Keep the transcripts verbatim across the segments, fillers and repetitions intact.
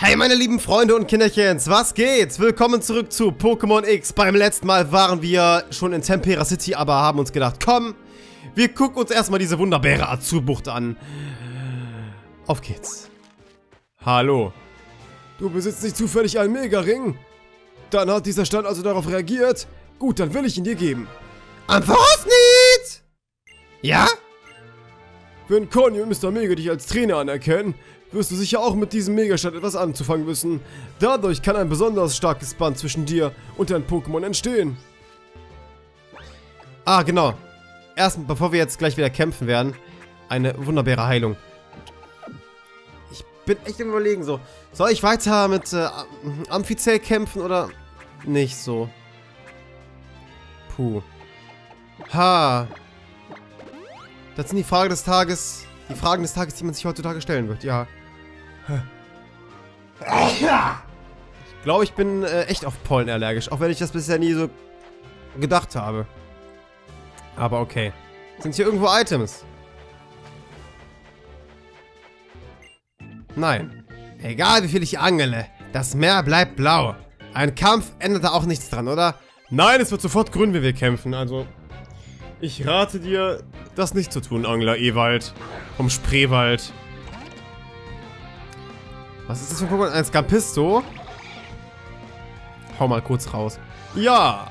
Hey meine lieben Freunde und Kinderchens, was geht's? Willkommen zurück zu Pokémon X. Beim letzten Mal waren wir schon in Tempera City, aber haben uns gedacht, komm, wir gucken uns erstmal diese wunderbare Azurbucht an. Auf geht's. Hallo. Du besitzt nicht zufällig einen Mega-Ring? Dann hat dieser Stand also darauf reagiert. Gut, dann will ich ihn dir geben. Am Voraus nicht! Ja? Wenn Conny und Mister Mega dich als Trainer anerkennen, wirst du sicher auch mit diesem Megastand etwas anzufangen wissen. Dadurch kann ein besonders starkes Band zwischen dir und deinem Pokémon entstehen. Ah, genau. Erst, bevor wir jetzt gleich wieder kämpfen werden, eine wunderbare Heilung. Ich bin echt im Überlegen so. Soll ich weiter mit äh, Amphicell kämpfen oder nicht so? Puh. Ha. Das sind die Fragen des Tages. Die Fragen des Tages, die man sich heutzutage stellen wird, ja. Ich glaube, ich bin äh, echt auf Pollen allergisch, auch wenn ich das bisher nie so gedacht habe. Aber okay. Sind hier irgendwo Items? Nein. Egal wie viel ich angele, das Meer bleibt blau. Ein Kampf ändert da auch nichts dran, oder? Nein, es wird sofort grün, wenn wir kämpfen, also... Ich rate dir, das nicht zu tun, Angler Ewald. Vom Spreewald. Was ist das für ein Pokémon? Ein Scampisto? Hau mal kurz raus. Ja!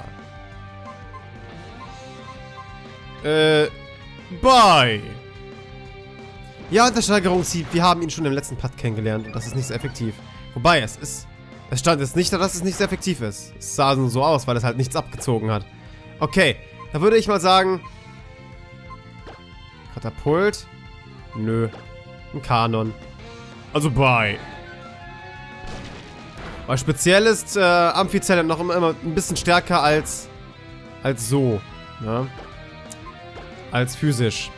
Äh, bye! Ja, und der Steigerungshieb, wir haben ihn schon im letzten Part kennengelernt und das ist nicht so effektiv. Wobei, es ist... Es stand jetzt nicht da, dass es nicht so effektiv ist. Es sah nur so aus, weil es halt nichts abgezogen hat. Okay, da würde ich mal sagen... Katapult? Nö. Ein Kanon. Also bye. Weil speziell ist äh, Amphicell noch immer, immer ein bisschen stärker als... als so. Ja? Als physisch.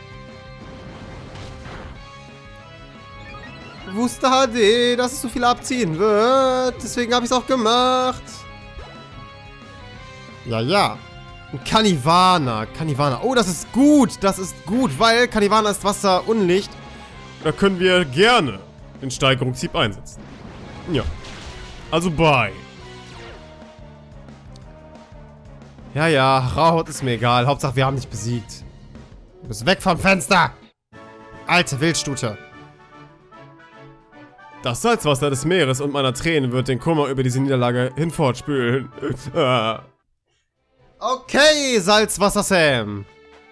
Ich wusste H D, dass es so viel abziehen wird. Deswegen habe ich es auch gemacht. Ja, ja. Ein Kanivana. Kanivana. Oh, das ist gut. Das ist gut, weil Kanivana ist Wasser und Licht. Da können wir gerne den Steigerungshieb einsetzen. Ja. Also bye. Ja, ja. Rauhaut ist mir egal. Hauptsache, wir haben dich besiegt. Du bist weg vom Fenster. Alte Wildstute. Das Salzwasser des Meeres und meiner Tränen wird den Kummer über diese Niederlage hinfortspülen. Okay, Salzwasser Sam.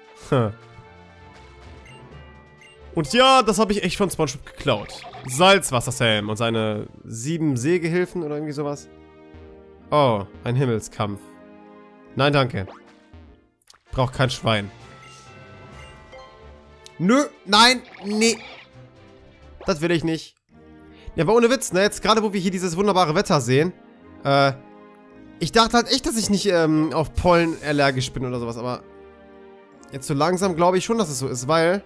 Und ja, das habe ich echt von SpongeBob geklaut. Salzwasser Sam und seine sieben Seegehilfen oder irgendwie sowas. Oh, ein Himmelskampf. Nein, danke. Braucht kein Schwein. Nö, nein, nee. Das will ich nicht. Ja, aber ohne Witz, ne? Jetzt gerade, wo wir hier dieses wunderbare Wetter sehen, äh, ich dachte halt echt, dass ich nicht ähm, auf Pollen allergisch bin oder sowas, aber jetzt so langsam glaube ich schon, dass es so ist, weil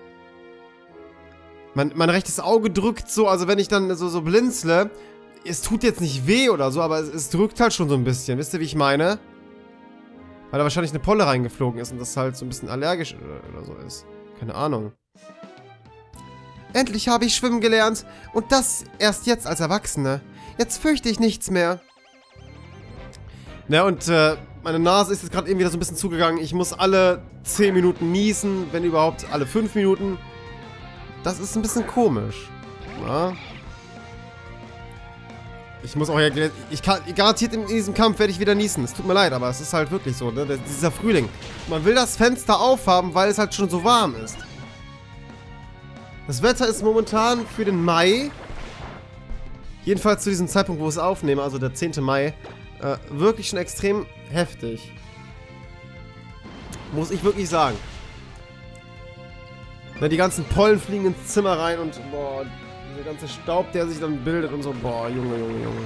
mein, mein rechtes Auge drückt so, also wenn ich dann so, so blinzle, es tut jetzt nicht weh oder so, aber es, es drückt halt schon so ein bisschen, wisst ihr, wie ich meine? Weil da wahrscheinlich eine Polle reingeflogen ist und das halt so ein bisschen allergisch oder, oder so ist. Keine Ahnung. Endlich habe ich schwimmen gelernt und das erst jetzt als Erwachsene. Jetzt fürchte ich nichts mehr. Ja, und äh, meine Nase ist jetzt gerade eben wieder so ein bisschen zugegangen. Ich muss alle zehn Minuten niesen, wenn überhaupt alle fünf Minuten. Das ist ein bisschen komisch. Ja. Ich muss auch ja... Ich kann, garantiert in diesem Kampf werde ich wieder niesen. Es tut mir leid, aber es ist halt wirklich so, ne? Dieser Frühling. Man will das Fenster aufhaben, weil es halt schon so warm ist. Das Wetter ist momentan für den Mai, jedenfalls zu diesem Zeitpunkt, wo ich es aufnehme, also der zehnte Mai, äh, wirklich schon extrem heftig. Muss ich wirklich sagen. Na, die ganzen Pollen fliegen ins Zimmer rein und boah, dieser ganze Staub, der sich dann bildet und so, boah, Junge, Junge, Junge.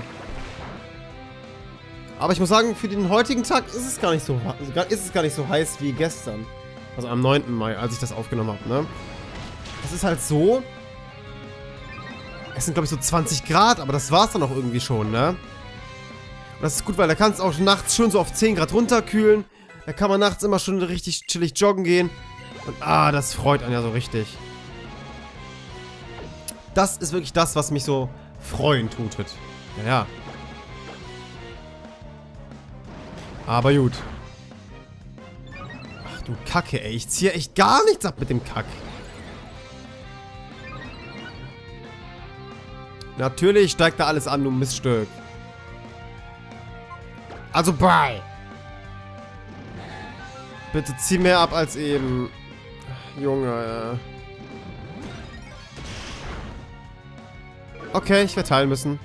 Aber ich muss sagen, für den heutigen Tag ist es gar nicht so, ist es gar nicht so heiß wie gestern. Also am neunten Mai, als ich das aufgenommen habe, ne? Es ist halt so, es sind glaube ich so zwanzig Grad, aber das war's dann auch irgendwie schon, ne? Und das ist gut, weil da kannst du auch nachts schon so auf zehn Grad runterkühlen. Da kann man nachts immer schon richtig chillig joggen gehen. Und ah, das freut einen ja so richtig. Das ist wirklich das, was mich so freuen tutet. Naja. Aber gut. Ach du Kacke, ey. Ich ziehe echt gar nichts ab mit dem Kack. Natürlich steigt da alles an, du Miststück. Also bye. Bitte zieh mehr ab als eben. Junge. Okay, ich werde teilen müssen.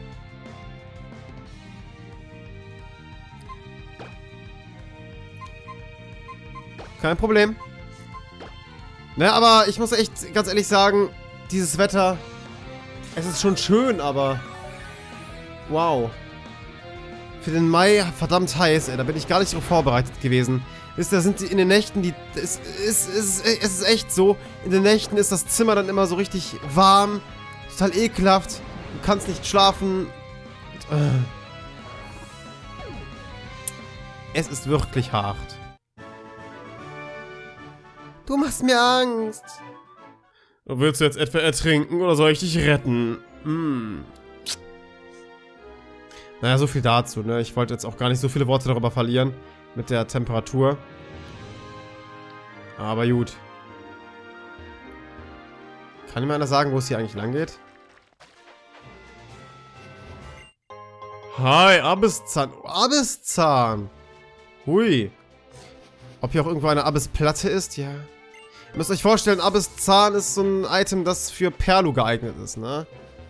Kein Problem. Ne, aber ich muss echt ganz ehrlich sagen, dieses Wetter, es ist schon schön, aber wow. Für den Mai verdammt heiß, ey. Da bin ich gar nicht darauf vorbereitet gewesen. Wisst ihr, da sind die in den Nächten, die. Es ist, es, ist, es ist echt so. In den Nächten ist das Zimmer dann immer so richtig warm. Total ekelhaft. Du kannst nicht schlafen. Und, äh. Es ist wirklich hart. Du machst mir Angst. Willst du jetzt etwa ertrinken oder soll ich dich retten? Hm. Naja, so viel dazu, ne? Ich wollte jetzt auch gar nicht so viele Worte darüber verlieren. Mit der Temperatur. Aber gut. Kann mir einer sagen, wo es hier eigentlich lang geht? Hi, Abysszahn. Oh, Abysszahn. Hui. Ob hier auch irgendwo eine Abyssplatte ist? Ja. Ihr müsst euch vorstellen, Abysszahn ist so ein Item, das für Perlu geeignet ist, ne?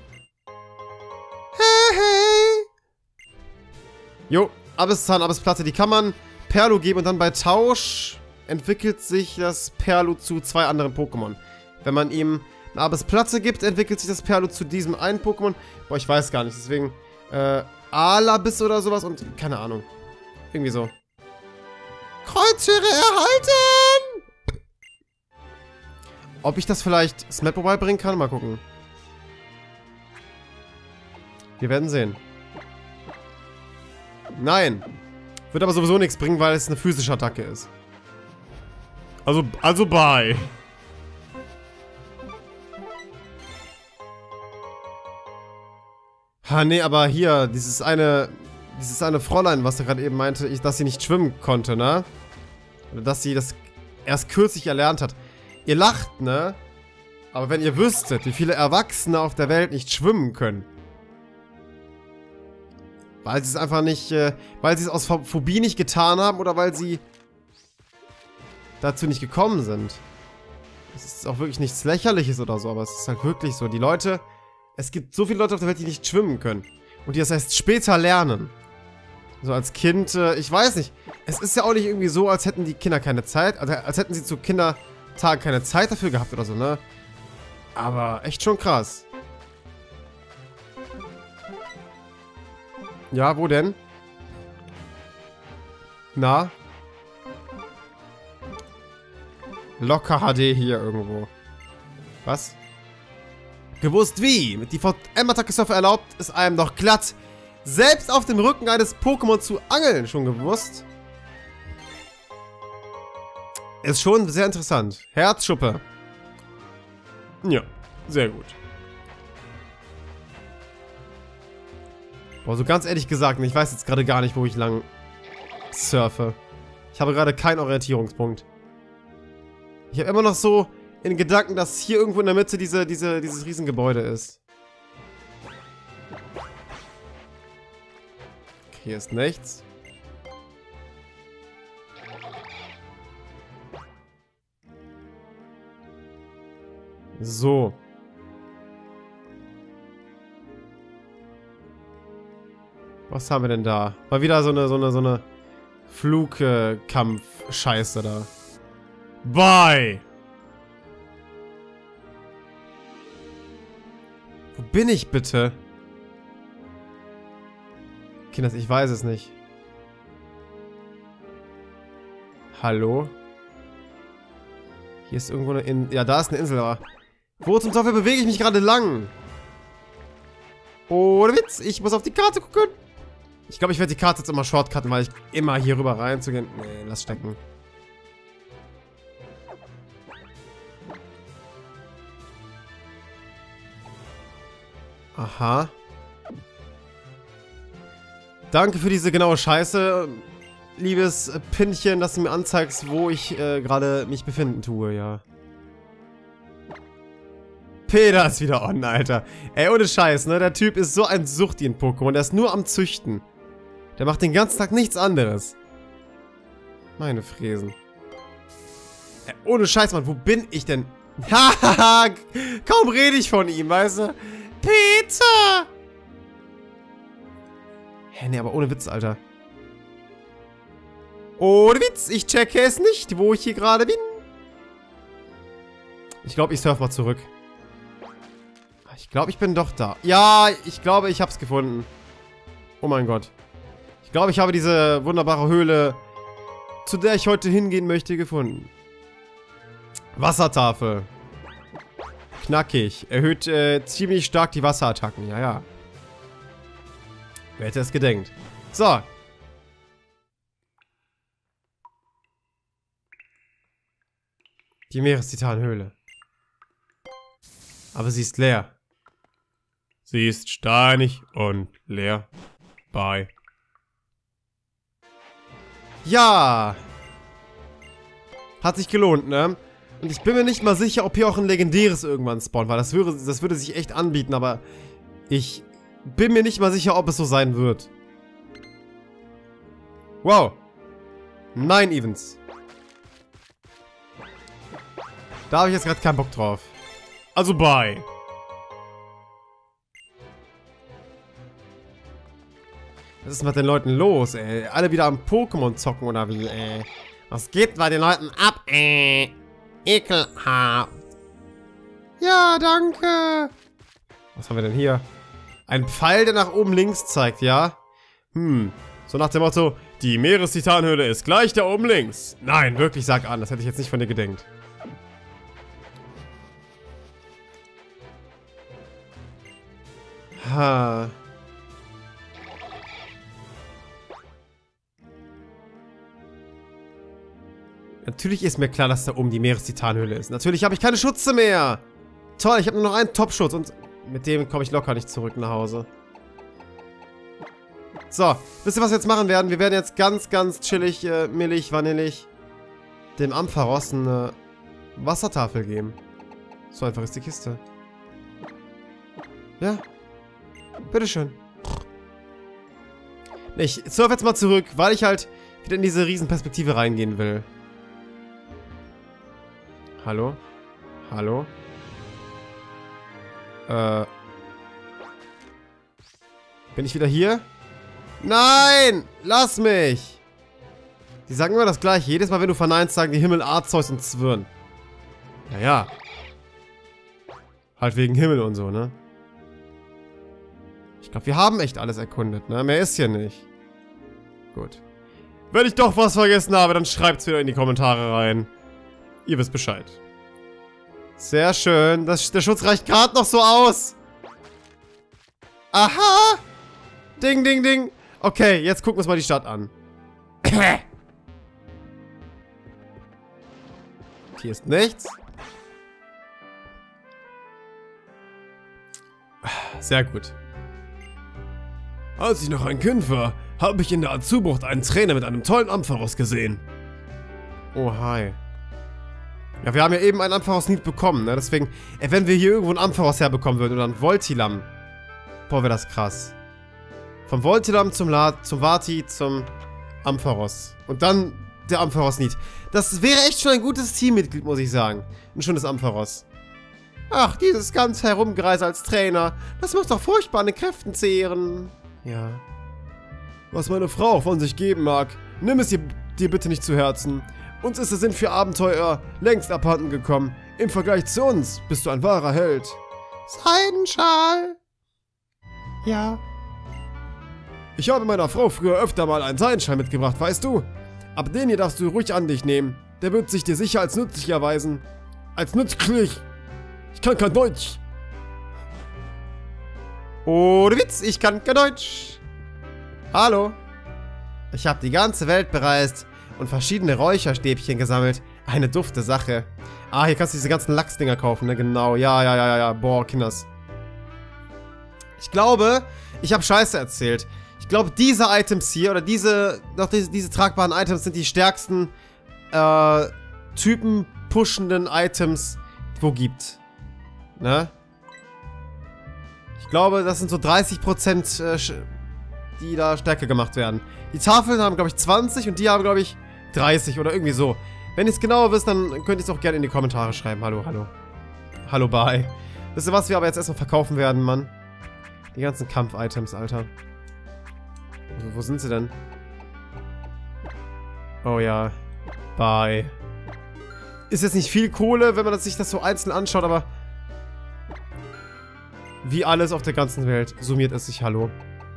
Hey, hey. Jo, Abysszahn, Abyssplatte, die kann man Perlu geben und dann bei Tausch entwickelt sich das Perlu zu zwei anderen Pokémon. Wenn man ihm eine Abyssplatte gibt, entwickelt sich das Perlu zu diesem einen Pokémon. Boah, ich weiß gar nicht, deswegen äh, Alabiss oder sowas und keine Ahnung. Irgendwie so. Kreuzschere erhalten! Ob ich das vielleicht Smack Mobile bringen kann? Mal gucken. Wir werden sehen. Nein. Wird aber sowieso nichts bringen, weil es eine physische Attacke ist. Also, also bye. Ha, nee, aber hier, dieses eine, dieses eine Fräulein, was da gerade eben meinte, ich, dass sie nicht schwimmen konnte, ne? Oder dass sie das erst kürzlich erlernt hat. Ihr lacht, ne? Aber wenn ihr wüsstet, wie viele Erwachsene auf der Welt nicht schwimmen können. Weil sie es einfach nicht, äh, weil sie es aus Phobie nicht getan haben oder weil sie dazu nicht gekommen sind. Es ist auch wirklich nichts Lächerliches oder so, aber es ist halt wirklich so. Die Leute, es gibt so viele Leute auf der Welt, die nicht schwimmen können. Und die das erst später lernen. So als Kind, äh, ich weiß nicht. Es ist ja auch nicht irgendwie so, als hätten die Kinder keine Zeit, also als hätten sie zu Kindertagen keine Zeit dafür gehabt oder so, ne? Aber echt schon krass. Ja, wo denn? Na? Locker H D hier irgendwo. Was? Gewusst wie? Mit die V M-Attacke Surfer erlaubt es einem doch glatt, selbst auf dem Rücken eines Pokémon zu angeln. Schon gewusst? Ist schon sehr interessant. Herzschuppe. Ja, sehr gut. Boah, so ganz ehrlich gesagt, ich weiß jetzt gerade gar nicht, wo ich lang surfe. Ich habe gerade keinen Orientierungspunkt. Ich habe immer noch so in Gedanken, dass hier irgendwo in der Mitte diese, diese, dieses Riesengebäude ist. Okay, hier ist nichts. So. Was haben wir denn da? Mal wieder so eine, so eine, so eine Flugkampf-Scheiße da. Bye! Wo bin ich bitte? Kinders, ich weiß es nicht. Hallo? Hier ist irgendwo eine Insel. Ja, da ist eine Insel, aber... Wo zum Teufel bewege ich mich gerade lang? Ohne Witz, ich muss auf die Karte gucken. Ich glaube, ich werde die Karte jetzt immer shortcutten, weil ich immer hier rüber reinzugehen. Nee, lass stecken. Aha. Danke für diese genaue Scheiße, liebes Pinchen, dass du mir anzeigst, wo ich äh, gerade mich befinden tue, ja. Peter ist wieder on, Alter. Ey, ohne Scheiß, ne? Der Typ ist so ein Suchti in Pokémon. Der ist nur am Züchten. Der macht den ganzen Tag nichts anderes. Meine Fräsen. Ey, ohne Scheiß, Mann, wo bin ich denn? Hahaha, kaum rede ich von ihm, weißt du? Peter! Hä, nee, aber ohne Witz, Alter. Ohne Witz, ich checke es nicht, wo ich hier gerade bin. Ich glaube, ich surf mal zurück. Ich glaube, ich bin doch da. Ja, ich glaube, ich hab's gefunden. Oh mein Gott. Ich glaube, ich habe diese wunderbare Höhle, zu der ich heute hingehen möchte, gefunden. Wassertafel. Knackig. Erhöht äh, ziemlich stark die Wasserattacken. Ja, ja. Wer hätte es gedenkt? So. Die Meerestitanhöhle. Aber sie ist leer. Sie ist steinig und leer. Bye. Ja. Hat sich gelohnt, ne? Und ich bin mir nicht mal sicher, ob hier auch ein legendäres irgendwann spawnt, weil das würde, das würde sich echt anbieten, aber ich bin mir nicht mal sicher, ob es so sein wird. Wow. Nein, Evans. Da habe ich jetzt gerade keinen Bock drauf. Also bye. Was ist mit den Leuten los, ey? Alle wieder am Pokémon zocken oder wie, ey? Was geht bei den Leuten ab, ey? Ekelhaft. Ja, danke. Was haben wir denn hier? Ein Pfeil, der nach oben links zeigt, ja? Hm. So nach dem Motto, die Meerestitanhöhle ist gleich da oben links. Nein, wirklich, sag an. Das hätte ich jetzt nicht von dir gedenkt. Ha. Natürlich ist mir klar, dass da oben die Meerestitanhöhle ist. Natürlich habe ich keine Schutze mehr. Toll, ich habe nur noch einen Top-Schutz und mit dem komme ich locker nicht zurück nach Hause. So, wisst ihr, was wir jetzt machen werden? Wir werden jetzt ganz, ganz chillig, äh, millig, vanillig dem Ampharos eine Wassertafel geben. So einfach ist die Kiste. Ja. Bitteschön. Ich surfe jetzt mal zurück, weil ich halt wieder in diese Riesenperspektive reingehen will. Hallo? Hallo? Äh. Bin ich wieder hier? Nein! Lass mich! Die sagen immer das gleiche. Jedes Mal, wenn du verneinst, sagen die Himmel, Arzeus und Zwirn. Naja. Halt wegen Himmel und so, ne? Ich glaube, wir haben echt alles erkundet, ne? Mehr ist hier nicht. Gut. Wenn ich doch was vergessen habe, dann schreibt's wieder in die Kommentare rein. Ihr wisst Bescheid. Sehr schön. Das, der Schutz reicht gerade noch so aus. Aha! Ding, ding, ding. Okay, jetzt gucken wir uns mal die Stadt an. Hier ist nichts. Sehr gut. Als ich noch ein Kind war, habe ich in der Azubucht einen Trainer mit einem tollen Ampharos gesehen. Oh, hi. Ja, wir haben ja eben einen Ampharos nicht bekommen, ne? Deswegen, ey, wenn wir hier irgendwo einen Ampharos herbekommen würden oder einen Voltilam. Boah, wäre das krass. Vom Voltilam zum, La zum Vati zum Ampharos. Und dann der Ampharos nicht. Das wäre echt schon ein gutes Teammitglied, muss ich sagen. Ein schönes Ampharos. Ach, dieses ganz Herumgereise als Trainer. Das muss doch furchtbar an den Kräften zehren. Ja. Was meine Frau von sich geben mag, nimm es dir, dir bitte nicht zu Herzen. Uns ist der Sinn für Abenteuer längst abhanden gekommen. Im Vergleich zu uns bist du ein wahrer Held. Seidenschal. Ja. Ich habe meiner Frau früher öfter mal einen Seidenschal mitgebracht, weißt du? Aber den hier darfst du ruhig an dich nehmen. Der wird sich dir sicher als nützlich erweisen. Als nützlich. Ich kann kein Deutsch. Ohne Witz, ich kann kein Deutsch. Hallo. Ich habe die ganze Welt bereist und verschiedene Räucherstäbchen gesammelt. Eine dufte Sache. Ah, hier kannst du diese ganzen Lachsdinger kaufen, ne? Genau. Ja, ja, ja, ja. Boah, Kinders. Ich glaube, ich habe Scheiße erzählt. Ich glaube, diese Items hier, oder diese, doch diese, diese tragbaren Items sind die stärksten äh, typenpushenden Items, wo gibt. Ne? Ich glaube, das sind so dreißig Prozent, äh, die da stärker gemacht werden. Die Tafeln haben, glaube ich, zwanzig und die haben, glaube ich, dreißig oder irgendwie so. Wenn ihr es genauer wisst, dann könnt ihr es auch gerne in die Kommentare schreiben. Hallo, hallo. Hallo, bye. Wisst ihr, was wir aber jetzt erstmal verkaufen werden, Mann? Die ganzen Kampf-Items, Alter. Wo, wo sind sie denn? Oh ja. Bye. Ist jetzt nicht viel Kohle, wenn man sich das so einzeln anschaut, aber wie alles auf der ganzen Welt summiert es sich. Hallo.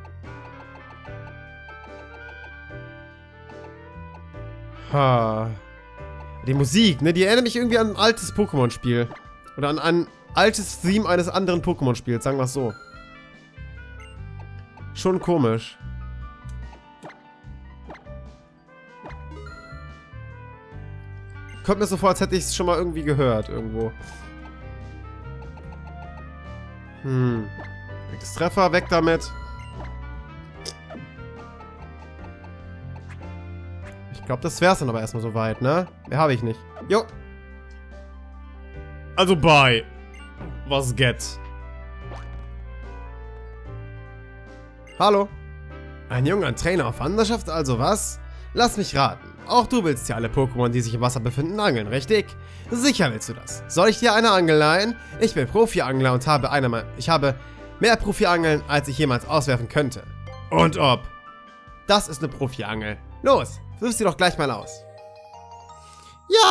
Ha. Die Musik, ne? Die erinnert mich irgendwie an ein altes Pokémon-Spiel. Oder an ein altes Theme eines anderen Pokémon-Spiels, sagen wir es so. Schon komisch. Kommt mir so vor, als hätte ich es schon mal irgendwie gehört, irgendwo. Hm. Weg das Treffer, weg damit. Ich glaube, das wär's dann aber erstmal soweit, ne? Mehr habe ich nicht. Jo. Also, bye. Was geht? Hallo. Ein junger Trainer auf Wanderschaft, also was? Lass mich raten. Auch du willst ja alle Pokémon, die sich im Wasser befinden, angeln, richtig? Sicher willst du das. Soll ich dir eine Angel leihen? Ich bin Profi-Angler und habe eine, ich habe mehr Profi-Angeln, als ich jemals auswerfen könnte. Und ob? Das ist eine Profi-Angel. Los, wirf sie doch gleich mal aus. Ja!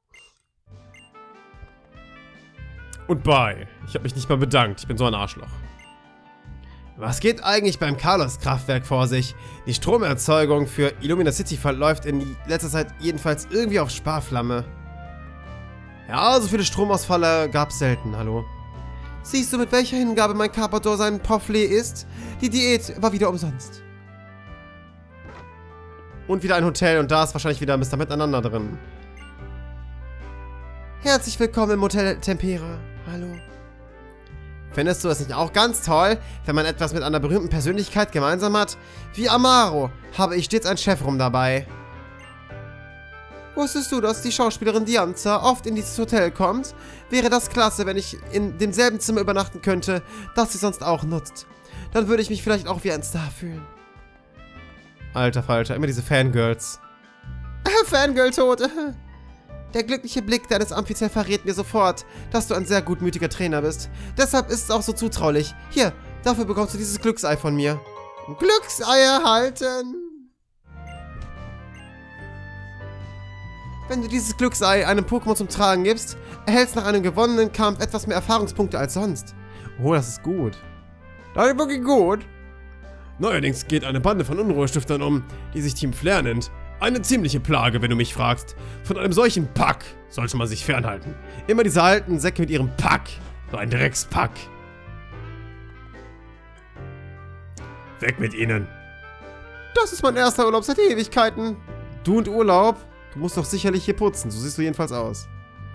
Und bye. Ich habe mich nicht mal bedankt. Ich bin so ein Arschloch. Was geht eigentlich beim Carlos-Kraftwerk vor sich? Die Stromerzeugung für Illumina City verläuft in letzter Zeit jedenfalls irgendwie auf Sparflamme. Ja, so viele Stromausfälle gab's selten, hallo. Siehst du, mit welcher Hingabe mein Carpador seinen Pofflee isst? Die Diät war wieder umsonst. Und wieder ein Hotel und da ist wahrscheinlich wieder Mister Miteinander drin. Herzlich willkommen im Hotel Tempera. Hallo. Findest du es nicht auch ganz toll, wenn man etwas mit einer berühmten Persönlichkeit gemeinsam hat? Wie Amaro habe ich stets ein Chefrum dabei. Wusstest du, dass die Schauspielerin Dianza oft in dieses Hotel kommt? Wäre das klasse, wenn ich in demselben Zimmer übernachten könnte, das sie sonst auch nutzt. Dann würde ich mich vielleicht auch wie ein Star fühlen. Alter Falter, immer diese Fangirls. Fangirl-Tote. Der glückliche Blick deines Amphizell verrät mir sofort, dass du ein sehr gutmütiger Trainer bist. Deshalb ist es auch so zutraulich. Hier, dafür bekommst du dieses Glücksei von mir. Glücksei erhalten! Wenn du dieses Glücksei einem Pokémon zum Tragen gibst, erhältst du nach einem gewonnenen Kampf etwas mehr Erfahrungspunkte als sonst. Oh, das ist gut. Das ist wirklich gut. Neuerdings geht eine Bande von Unruhestiftern um, die sich Team Flare nennt. Eine ziemliche Plage, wenn du mich fragst. Von einem solchen Pack sollte man sich fernhalten. Immer diese alten Säcke mit ihrem Pack. So ein Dreckspack. Weg mit ihnen. Das ist mein erster Urlaub seit Ewigkeiten. Du und Urlaub? Du musst doch sicherlich hier putzen. So siehst du jedenfalls aus.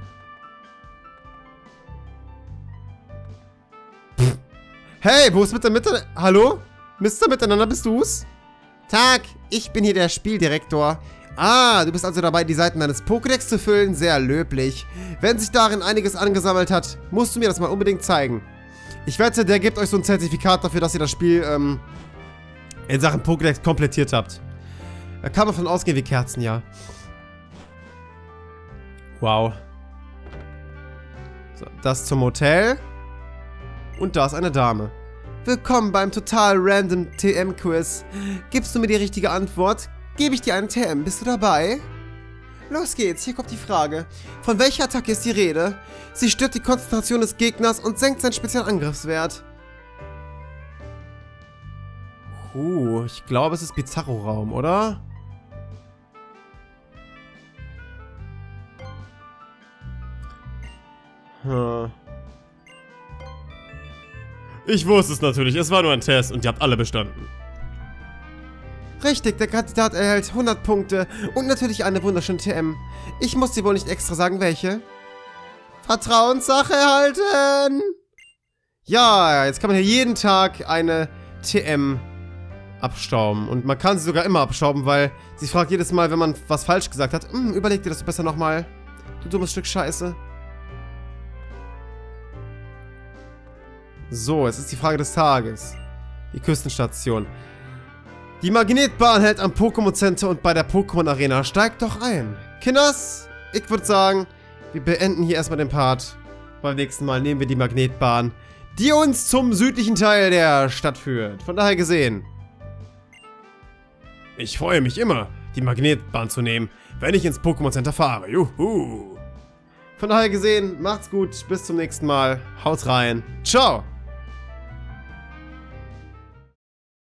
Pff. Hey, wo ist mit der Mitte? Hallo? Mister Miteinander, bist du's? Tag, ich bin hier der Spieldirektor. Ah, du bist also dabei, die Seiten deines Pokédex zu füllen? Sehr löblich. Wenn sich darin einiges angesammelt hat, musst du mir das mal unbedingt zeigen. Ich wette, der gibt euch so ein Zertifikat dafür, dass ihr das Spiel ähm, in Sachen Pokédex komplettiert habt. Da kann man von ausgehen wie Kerzen, ja. Wow. So, das zum Hotel. Und da ist eine Dame. Willkommen beim total random T M-Quiz. Gibst du mir die richtige Antwort, gebe ich dir einen T M. Bist du dabei? Los geht's, hier kommt die Frage. Von welcher Attacke ist die Rede? Sie stört die Konzentration des Gegners und senkt seinen Spezialangriffswert. Uh, ich glaube, es ist Bizarro-Raum, oder? Hm. Ich wusste es natürlich, es war nur ein Test und ihr habt alle bestanden. Richtig, der Kandidat erhält hundert Punkte und natürlich eine wunderschöne T M. Ich muss dir wohl nicht extra sagen, welche. Vertrauenssache erhalten! Ja, jetzt kann man hier jeden Tag eine T M abstauben. Und man kann sie sogar immer abstauben, weil sie fragt jedes Mal, wenn man was falsch gesagt hat, hm, überleg dir das besser nochmal. Du dummes Stück Scheiße. So, jetzt ist die Frage des Tages. Die Küstenstation. Die Magnetbahn hält am Pokémon Center und bei der Pokémon Arena. Steigt doch ein. Kinders, ich würde sagen, wir beenden hier erstmal den Part. Beim nächsten Mal nehmen wir die Magnetbahn, die uns zum südlichen Teil der Stadt führt. Von daher gesehen. Ich freue mich immer, die Magnetbahn zu nehmen, wenn ich ins Pokémon Center fahre. Juhu. Von daher gesehen, macht's gut, bis zum nächsten Mal. Haut rein. Ciao.